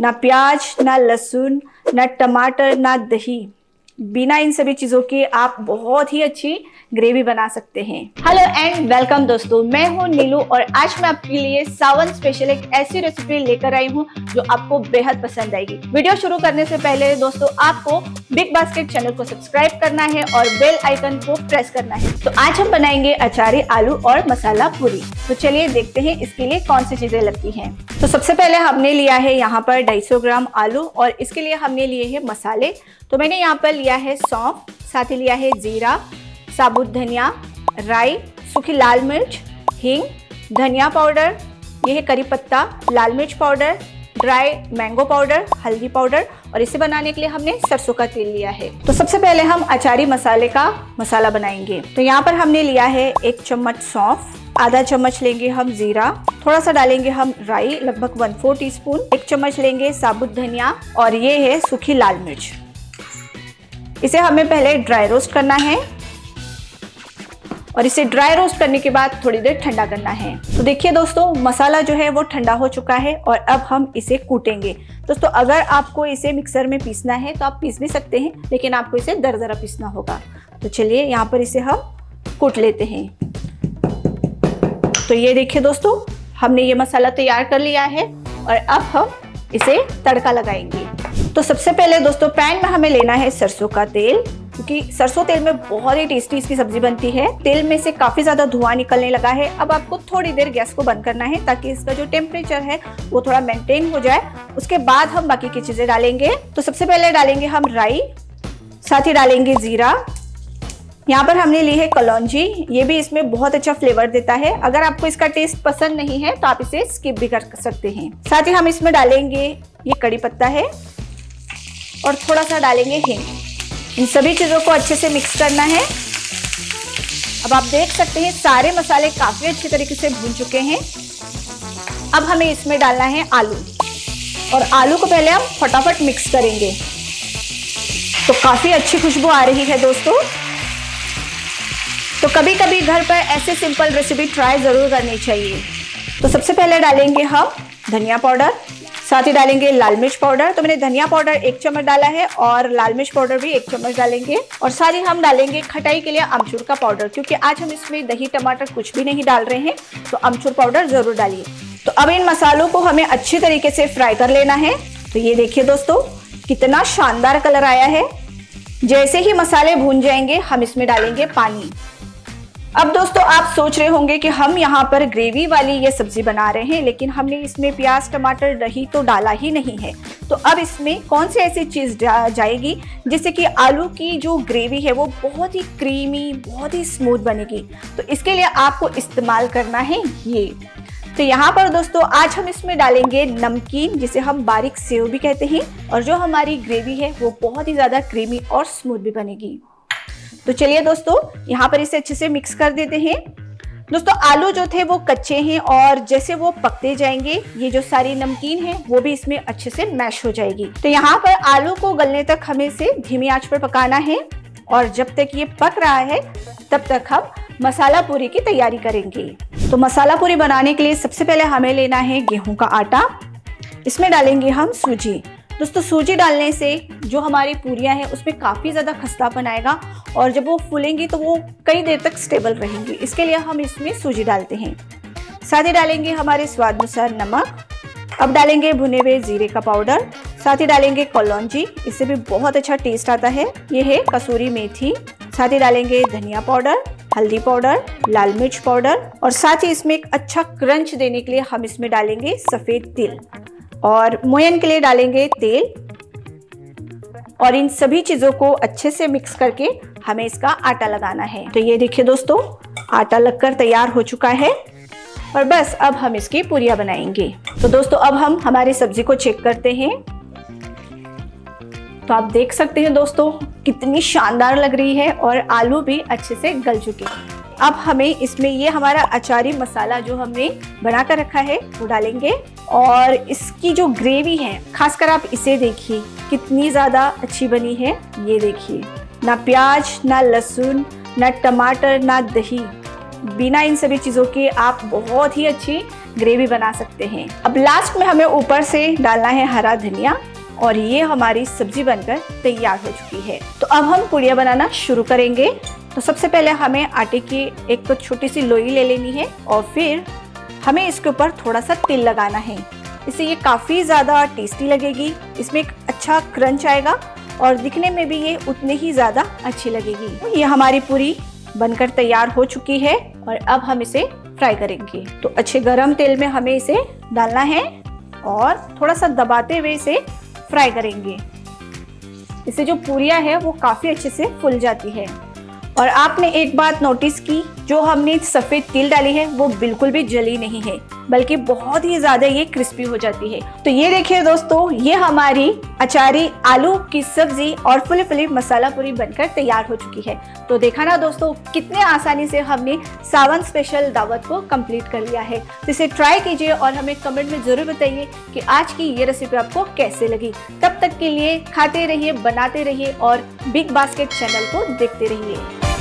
ना प्याज, ना लहसुन, ना टमाटर, ना दही। बिना इन सभी चीज़ों के आप बहुत ही अच्छी ग्रेवी बना सकते हैं। हेलो एंड वेलकम दोस्तों, मैं हूं नीलू और आज मैं आपके लिए सावन स्पेशल एक ऐसी रेसिपी लेकर आई हूं जो आपको बेहद पसंद आएगी। वीडियो शुरू करने से पहले दोस्तों आपको बिग बास्केट चैनल को सब्सक्राइब करना है और बेल आइकन को प्रेस करना है। तो आज हम बनाएंगे अचारी आलू और मसाला पूरी। तो चलिए देखते हैं इसके लिए कौन सी चीजें लगती हैं। तो सबसे पहले हमने लिया है यहाँ पर 250 ग्राम आलू और इसके लिए हमने लिए हैं मसाले। तो मैंने यहाँ पर लिया है सौंफ, साथ ही लिया है जीरा, साबुत धनिया, राई, सूखी लाल मिर्च, हींग, धनिया पाउडर, यह है करी पत्ता, लाल मिर्च पाउडर, ड्राई मैंगो पाउडर, हल्दी पाउडर और इसे बनाने के लिए हमने सरसों का तेल लिया है। तो सबसे पहले हम अचारी मसाले का मसाला बनाएंगे। तो यहाँ पर हमने लिया है 1 चम्मच सौंफ, आधा चम्मच लेंगे हम जीरा, थोड़ा सा डालेंगे हम राई लगभग 1/4 टीस्पून, 1 चम्मच लेंगे साबुत धनिया और ये है सूखी लाल मिर्च। इसे हमें पहले ड्राई रोस्ट करना है और इसे ड्राई रोस्ट करने के बाद थोड़ी देर ठंडा करना है। तो देखिए दोस्तों, मसाला जो है वो ठंडा हो चुका है और अब हम इसे कूटेंगे। दोस्तों अगर आपको इसे मिक्सर में पीसना है तो आप पीस भी सकते हैं, लेकिन आपको इसे दरदरा पीसना होगा। तो चलिए यहाँ पर इसे हम कूट लेते हैं। तो ये देखिए दोस्तों, हमने ये मसाला तैयार कर लिया है और अब हम इसे तड़का लगाएंगे। तो सबसे पहले दोस्तों पैन में हमें लेना है सरसों का तेल, क्योंकि सरसों तेल में बहुत ही टेस्टी इसकी सब्जी बनती है। तेल में से काफी ज्यादा धुआं निकलने लगा है। अब आपको थोड़ी देर गैस को बंद करना है ताकि इसका जो टेम्परेचर है वो थोड़ा मेंटेन हो जाए। उसके बाद हम बाकी की चीजें डालेंगे। तो सबसे पहले डालेंगे हम राई, साथ ही डालेंगे जीरा। यहाँ पर हमने ली है कलौंजी, ये भी इसमें बहुत अच्छा फ्लेवर देता है। अगर आपको इसका टेस्ट पसंद नहीं है तो आप इसे स्किप भी कर सकते हैं। साथ ही हम इसमें डालेंगे ये कड़ी पत्ता है और थोड़ा सा डालेंगे हींग। इन सभी चीज़ों को अच्छे से मिक्स करना है। अब आप देख सकते हैं सारे मसाले काफ़ी अच्छी तरीके से भून चुके हैं। अब हमें इसमें डालना है आलू और आलू को पहले हम फटाफट मिक्स करेंगे। तो काफ़ी अच्छी खुशबू आ रही है दोस्तों। तो कभी कभी घर पर ऐसे सिंपल रेसिपी ट्राई ज़रूर करनी चाहिए। तो सबसे पहले डालेंगे हम धनिया पाउडर, साथ ही डालेंगे लाल मिर्च पाउडर। तो मैंने धनिया पाउडर 1 चम्मच डाला है और लाल मिर्च पाउडर भी 1 चम्मच डालेंगे। और साथ ही हम डालेंगे खटाई के लिए अमचूर का पाउडर, क्योंकि आज हम इसमें दही टमाटर कुछ भी नहीं डाल रहे हैं, तो अमचूर पाउडर जरूर डालिए। तो अब इन मसालों को हमें अच्छी तरीके से फ्राई कर लेना है। तो ये देखिए दोस्तों, कितना शानदार कलर आया है। जैसे ही मसाले भून जाएंगे हम इसमें डालेंगे पानी। अब दोस्तों आप सोच रहे होंगे कि हम यहाँ पर ग्रेवी वाली ये सब्जी बना रहे हैं, लेकिन हमने इसमें प्याज टमाटर दही तो डाला ही नहीं है। तो अब इसमें कौन सी ऐसी चीज़ जाएगी जिससे कि आलू की जो ग्रेवी है वो बहुत ही क्रीमी, बहुत ही स्मूथ बनेगी। तो इसके लिए आपको इस्तेमाल करना है ये। तो यहाँ पर दोस्तों आज हम इसमें डालेंगे नमकीन, जिसे हम बारीक सेव भी कहते हैं, और जो हमारी ग्रेवी है वो बहुत ही ज़्यादा क्रीमी और स्मूथ भी बनेगी। तो चलिए दोस्तों यहाँ पर इसे अच्छे से मिक्स कर देते हैं। दोस्तों आलू जो थे वो कच्चे हैं और जैसे वो पकते जाएंगे ये जो सारी नमकीन है वो भी इसमें अच्छे से मैश हो जाएगी। तो यहाँ पर आलू को गलने तक हमें इसे धीमी आंच पर पकाना है और जब तक ये पक रहा है तब तक हम मसाला पूरी की तैयारी करेंगे। तो मसाला पूरी बनाने के लिए सबसे पहले हमें लेना है गेहूं का आटा। इसमें डालेंगे हम सूजी। दोस्तों सूजी डालने से जो हमारी पूरियां हैं उसमें काफ़ी ज़्यादा खस्तापन आएगा और जब वो फूलेंगी तो वो कई देर तक स्टेबल रहेंगी। इसके लिए हम इसमें सूजी डालते हैं। साथ ही डालेंगे हमारे स्वाद अनुसार नमक। अब डालेंगे भुने हुए जीरे का पाउडर, साथ ही डालेंगे कलौंजी, इससे भी बहुत अच्छा टेस्ट आता है। ये है कसूरी मेथी। साथ ही डालेंगे धनिया पाउडर, हल्दी पाउडर, लाल मिर्च पाउडर और साथ ही इसमें एक अच्छा क्रंच देने के लिए हम इसमें डालेंगे सफ़ेद तिल और मोयन के लिए डालेंगे तेल। और इन सभी चीज़ों को अच्छे से मिक्स करके हमें इसका आटा लगाना है। तो ये देखिए दोस्तों, आटा लगकर तैयार हो चुका है और बस अब हम इसकी पूरियां बनाएंगे। तो दोस्तों अब हम हमारी सब्जी को चेक करते हैं। तो आप देख सकते हैं दोस्तों कितनी शानदार लग रही है और आलू भी अच्छे से गल चुके हैं। अब हमें इसमें ये हमारा अचारी मसाला जो हमने बना कर रखा है वो डालेंगे और इसकी जो ग्रेवी है खासकर आप इसे देखिए कितनी ज़्यादा अच्छी बनी है। ये देखिए, ना प्याज, ना लहसुन, ना टमाटर, ना दही। बिना इन सभी चीज़ों के आप बहुत ही अच्छी ग्रेवी बना सकते हैं। अब लास्ट में हमें ऊपर से डालना है हरा धनिया और ये हमारी सब्जी बनकर तैयार हो चुकी है। तो अब हम पुड़िया बनाना शुरू करेंगे। तो सबसे पहले हमें आटे की एक तो छोटी सी लोई ले लेनी है और फिर हमें इसके ऊपर थोड़ा सा तिल लगाना है। इससे ये काफ़ी ज़्यादा टेस्टी लगेगी, इसमें एक अच्छा क्रंच आएगा और दिखने में भी ये उतनी ही ज़्यादा अच्छी लगेगी। ये हमारी पूरी बनकर तैयार हो चुकी है और अब हम इसे फ्राई करेंगे। तो अच्छे गरम तेल में हमें इसे डालना है और थोड़ा सा दबाते हुए इसे फ्राई करेंगे। इससे जो पूरियाँ है वो काफ़ी अच्छे से फूल जाती है। और आपने एक बात नोटिस की, जो हमने सफ़ेद तिल डाली है वो बिल्कुल भी जली नहीं है, बल्कि बहुत ही ज़्यादा ये क्रिस्पी हो जाती है। तो ये देखिए दोस्तों, ये हमारी अचारी आलू की सब्जी और फुली फुली मसाला पूरी बनकर तैयार हो चुकी है। तो देखा ना दोस्तों, कितने आसानी से हमने सावन स्पेशल दावत को कंप्लीट कर लिया है। तो इसे ट्राई कीजिए और हमें कमेंट में ज़रूर बताइए कि आज की ये रेसिपी आपको कैसे लगी। तब तक के लिए खाते रहिए, बनाते रहिए और बिग बास्केट चैनल को देखते रहिए।